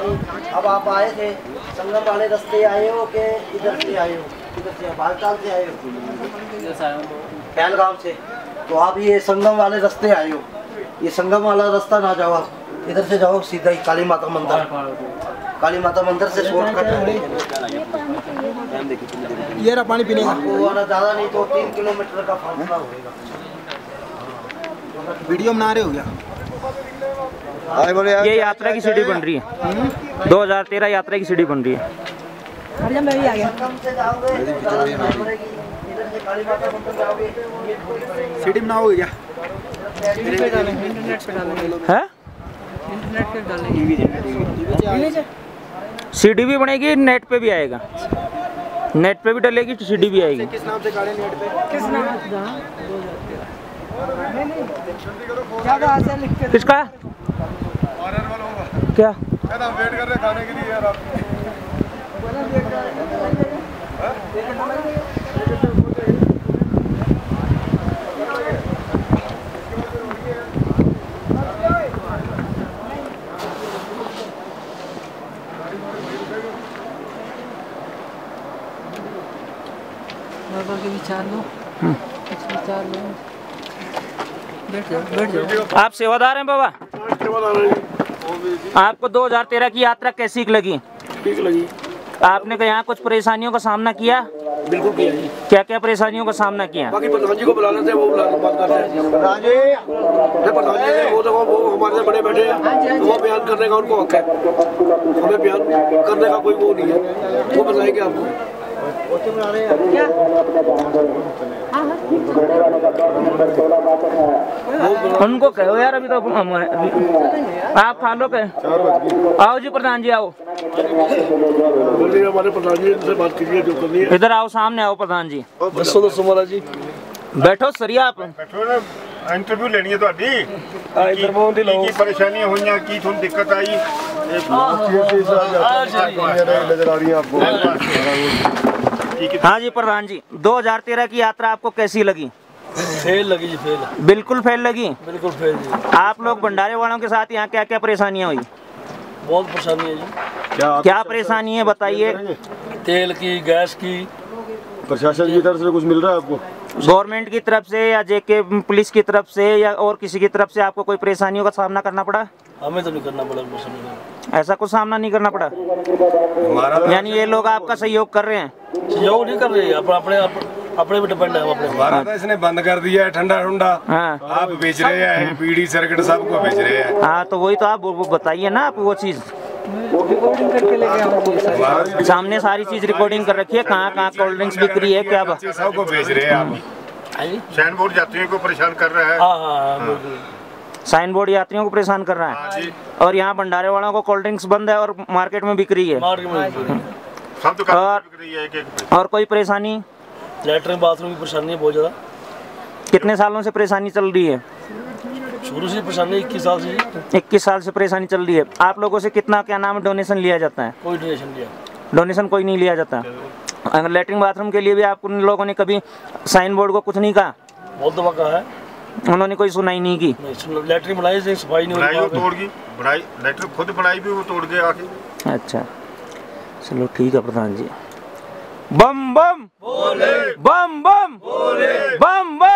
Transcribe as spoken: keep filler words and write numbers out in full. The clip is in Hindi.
अब आप आए थे संगम वाले रास्ते आए हो कि इधर से आए हो? इधर से बालताल से आए हो? इधर से आए हो पहलगाम से। तो आप ये संगम वाले रास्ते आए हो, ये संगम वाला रास्ता ना जाओ, आप इधर से जाओ सीधा ही काली माता मंदिर। काली माता मंदिर से शॉर्टकट है। ये रहा पानी पीने का। आपको आना ज़्यादा नहीं तो तीन किलोमीटर का फासला होगा। वीडियो बना रहे हो क्या? ये यात्रा की सीढ़ी बन रही है, दो हज़ार तेरह यात्रा की सीढ़ी बन रही है। मैं भी आ गया। सीढ़ी बनाओगे क्या? है सीढ़ी भी बनेगी, नेट पे भी आएगा, नेट पे भी डलेगी तो सीढ़ी भी आएगी। किस नाम से गाड़ी नेट पे? किस नाम? किसका क्या वेट कर रहे खाने के लिए यार आप। बाबा के विचार लो, कुछ विचार लो। बैठ जाओ, बैठ जाओ। आप सेवादार हैं बाबा? आपको दो हज़ार तेरह की यात्रा कैसी लगी? ठीक लगी। आपने क्या यहाँ कुछ परेशानियों का सामना किया? बिल्कुल किया जी। क्या क्या परेशानियों का सामना किया? बाकी प्रधान जी को बुला लेते हैं, वो बुला बात करते हैं। प्रधान जी, प्रधान जी वो तो वो हमारे से बड़े बैठे हैं, तो वो बयान करने का उनको हक है, हमें बयान करने का कोई वो नहीं है, वो बताएंगे आपको। क्या? उनको कहो यार, अभी तो हम आप खा लो के। आओ जी प्रधान जी, आओ बोलिए हमारे प्रधान जी से बात कीजिए जो करनी है। इधर आओ, सामने आओ प्रधान जी। दसो दसो महाराज जी, बैठो सरिया आप बैठो ना, इंटरव्यू लेनी है ਤੁਹਾਡੀ। इधर मोहन दी लो की परेशानियां हुई, की थोड़ी दिक्कत आई नजर आ रही है आपको। हाँ जी प्रधान जी, दो हज़ार तेरह की यात्रा आपको कैसी लगी? फेल लगी जी, फेल, बिल्कुल फेल लगी। बिल्कुल फेल जी। आप लोग भंडारे वालों के साथ यहाँ क्या क्या परेशानियाँ हुई? बहुत परेशानी है जी। क्या क्या परेशानी है बताइए? तेल की, गैस की। प्रशासन की तरफ से कुछ मिल रहा है आपको? गवर्नमेंट की तरफ से या जेके पुलिस की तरफ से या और किसी की तरफ से आपको कोई परेशानियों का सामना करना पड़ा? हमें तो नहीं करना पड़ा परेशानी। ऐसा कुछ सामना नहीं करना पड़ा? यानी ये लोग आपका सहयोग कर रहे हैं? सहयोग नहीं कर रहे, अपने अपने अपने पे डिपेंड है। अपने हमारा तो इसने बंद कर दिया है ठंडा ठंडा। हाँ। आप बेच रहे हैं बीड़ी सर्किट सबको बेच रहे हैं। हाँ तो वही तो आप वो बताइए ना, आप वो चीज़ रिकॉर्डिंग करके लेके आओ। सामने सारी चीज रिकॉर्डिंग कर रखी है, कहाँ कहाँ कोल्ड ड्रिंक्स बिक्री है, क्या सबको बेच रहे हैं आप। साइन बोर्ड यात्रियों को परेशान कर रहा है। हाँ हाँ, साइन बोर्ड यात्रियों को परेशान कर रहा है। और यहाँ भंडारे वालों को कोल्ड ड्रिंक्स बंद है और मार्केट में बिक रही है। सब दुकान बिक रही है एक एक। और कोई परेशानी? लैट्रिन बाथरूम की परेशानी है बहुत ज़्यादा। कितने सालों से परेशानी चल रही है? शुरू से परेशानी इक्कीस साल से। इक्कीस साल से परेशानी चल रही है। आप लोगों से कितना क्या नाम डोनेशन लिया जाता है? कोई डोनेशन लिया डोनेशन कोई नहीं लिया जाता। अगर लैट्रिन बाथरूम के लिए भी आप उन लोगों ने कभी साइन बोर्ड को कुछ नहीं कहा? बहुत दफा कहा है, उन्होंने कोई सुनाई नहीं की। लैट्रिन बनाई थी, सफाई नहीं हुई, तोड़ गई बनाई लैट्रिन, खुद बनाई भी वो तोड़ के आके। अच्छा चलो ठीक है प्रधान जी। बम बम बोले, बम बम बोले, बम बम